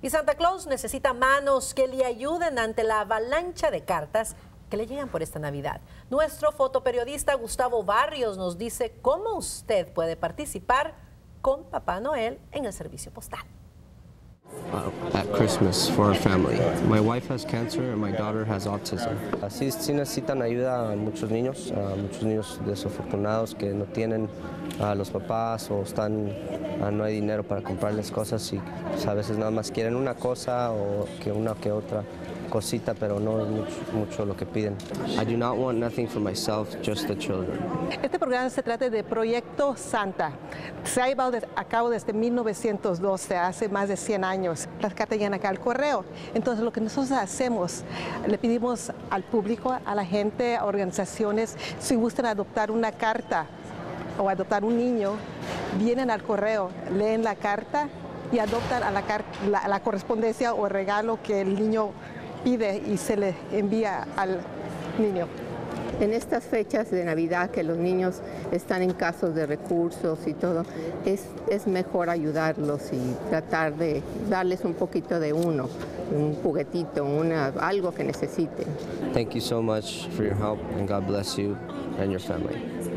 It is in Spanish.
Y Santa Claus necesita manos que le ayuden ante la avalancha de cartas que le llegan por esta Navidad. Nuestro fotoperiodista Gustavo Barrios nos dice cómo usted puede participar con Papá Noel en el servicio postal. At Christmas for our family. My wife has cancer and my daughter has autism. Sí necesitan ayuda a muchos niños desafortunados que no tienen a los papás o no hay dinero para comprarles cosas y a veces nada más quieren una cosa o una que otra cosita, pero no es mucho lo que piden. I do not want nothing for myself, just the children. Este programa se trata de Proyecto Santa. Se ha llevado a cabo desde 1912, hace más de 100 años. Las cartas llegan acá al correo. Entonces, lo que nosotros hacemos, le pedimos al público, a la gente, a organizaciones, si gustan adoptar una carta o adoptar un niño, vienen al correo, leen la carta y adoptan a la correspondencia o regalo que el niño pide y se le envía al niño. En estas fechas de Navidad que los niños están en casos de recursos y todo, es mejor ayudarlos y tratar de darles un poquito de un juguetito, algo que necesiten. Thank you so much for your help and God bless you and your family.